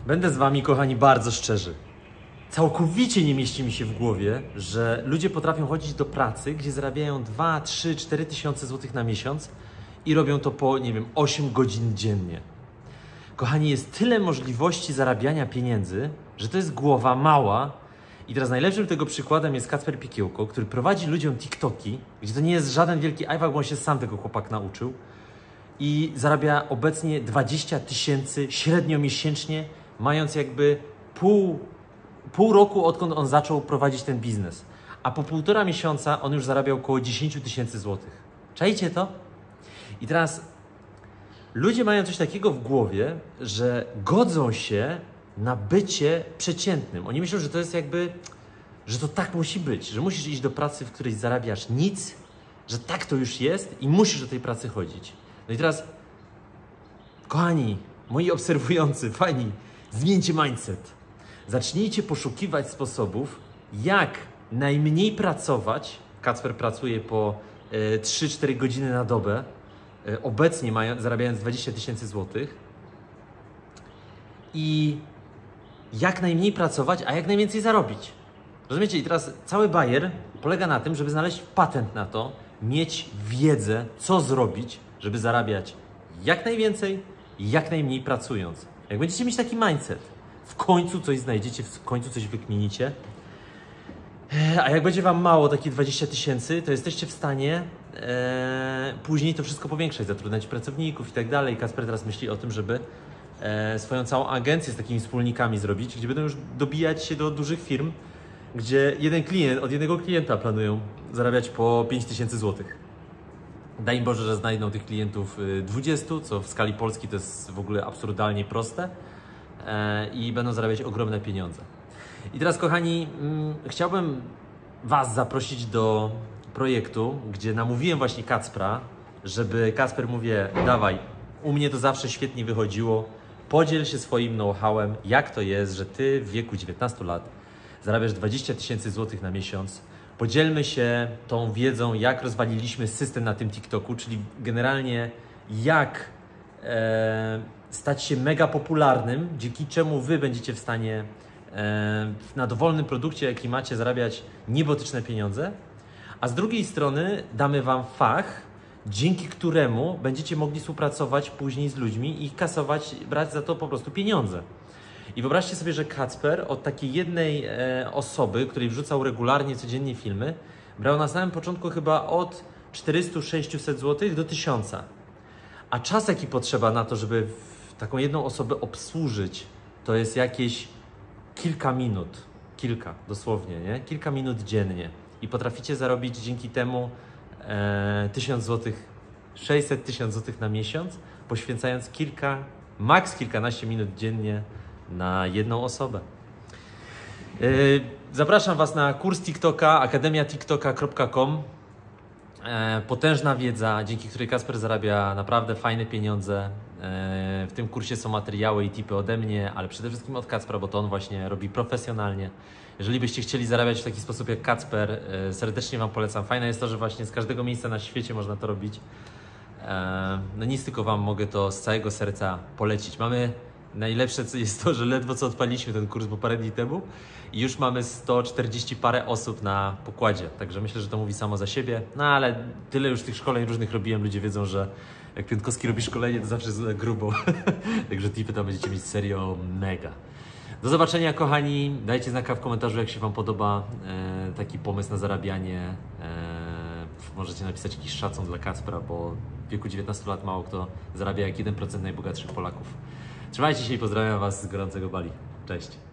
Będę z wami, kochani, bardzo szczerzy. Całkowicie nie mieści mi się w głowie, że ludzie potrafią chodzić do pracy, gdzie zarabiają 2, 3, 4 tysiące złotych na miesiąc i robią to po, nie wiem, 8 godzin dziennie. Kochani, jest tyle możliwości zarabiania pieniędzy, że to jest głowa mała. I teraz najlepszym tego przykładem jest Kacper Piekiełko, który prowadzi ludziom TikToki, gdzie to nie jest żaden wielki ajwak, bo on się sam tego chłopak nauczył. I zarabia obecnie 20 tysięcy średnio miesięcznie, mając jakby pół roku, odkąd on zaczął prowadzić ten biznes. A po 1,5 miesiąca on już zarabiał około 10 tysięcy złotych. Czajcie to? I teraz ludzie mają coś takiego w głowie, że godzą się na bycie przeciętnym. Oni myślą, że to jest jakby, że to tak musi być, że musisz iść do pracy, w której zarabiasz nic, że tak to już jest i musisz do tej pracy chodzić. No i teraz, kochani, moi obserwujący, fajni, zmieńcie mindset. Zacznijcie poszukiwać sposobów, jak najmniej pracować. Kacper pracuje po 3-4 godziny na dobę, obecnie zarabiając 20 tysięcy złotych. I jak najmniej pracować, a jak najwięcej zarobić. Rozumiecie? I teraz cały bajer polega na tym, żeby znaleźć patent na to, mieć wiedzę, co zrobić, żeby zarabiać jak najwięcej, jak najmniej pracując. Jak będziecie mieć taki mindset, w końcu coś znajdziecie, w końcu coś wykminicie, a jak będzie wam mało, takie 20 tysięcy, to jesteście w stanie później to wszystko powiększać, zatrudniać pracowników i tak dalej. Kacper teraz myśli o tym, żeby swoją całą agencję z takimi wspólnikami zrobić, gdzie będą już dobijać się do dużych firm, gdzie od jednego klienta planują zarabiać po 5 tysięcy złotych. Daj im Boże, że znajdą tych klientów 20, co w skali Polski to jest w ogóle absurdalnie proste i będą zarabiać ogromne pieniądze. I teraz, kochani, chciałbym was zaprosić do projektu, gdzie namówiłem właśnie Kacpra, żeby Kacper mówię, dawaj, u mnie to zawsze świetnie wychodziło, podziel się swoim know-howem, jak to jest, że ty w wieku 19 lat zarabiasz 20 tysięcy złotych na miesiąc. Podzielmy się tą wiedzą, jak rozwaliliśmy system na tym TikToku, czyli generalnie jak stać się mega popularnym, dzięki czemu wy będziecie w stanie na dowolnym produkcie, jaki macie, zarabiać niebotyczne pieniądze. A z drugiej strony damy wam fach, dzięki któremu będziecie mogli współpracować później z ludźmi i kasować, brać za to po prostu pieniądze. I wyobraźcie sobie, że Kacper od takiej jednej osoby, której wrzucał regularnie, codziennie filmy, brał na samym początku chyba od 400-600 zł do 1000. A czas, jaki potrzeba na to, żeby taką jedną osobę obsłużyć, to jest jakieś kilka minut. Dosłownie, nie? Kilka minut dziennie. I potraficie zarobić dzięki temu 1000 zł, 600-1000 zł na miesiąc, poświęcając maks kilkanaście minut dziennie na jedną osobę. Zapraszam was na kurs TikToka, akademiatiktoka.com. Potężna wiedza, dzięki której Kacper zarabia naprawdę fajne pieniądze. W tym kursie są materiały i tipy ode mnie, ale przede wszystkim od Kacpra, bo to on właśnie robi profesjonalnie. Jeżeli byście chcieli zarabiać w taki sposób jak Kacper, serdecznie wam polecam. Fajne jest to, że właśnie z każdego miejsca na świecie można to robić. No nic, tylko wam mogę to z całego serca polecić. Najlepsze jest to, że ledwo co odpaliliśmy ten kurs, bo parę dni temu i już mamy 140 parę osób na pokładzie, także myślę, że to mówi samo za siebie. No ale tyle już tych szkoleń różnych robiłem, ludzie wiedzą, że jak Piątkowski robi szkolenie, to zawsze jest grubo. Także tipy tam będziecie mieć serio mega. Do zobaczenia, kochani. Dajcie znaka w komentarzu, jak się wam podoba taki pomysł na zarabianie. Możecie napisać jakiś szacun dla Kacpra, bo w wieku 19 lat mało kto zarabia jak 1% najbogatszych Polaków. Trzymajcie się i pozdrawiam was z gorącego Bali. Cześć.